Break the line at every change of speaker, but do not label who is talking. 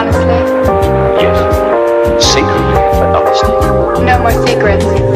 Honestly?
Yes. Secretly, but honestly.
No more secrets.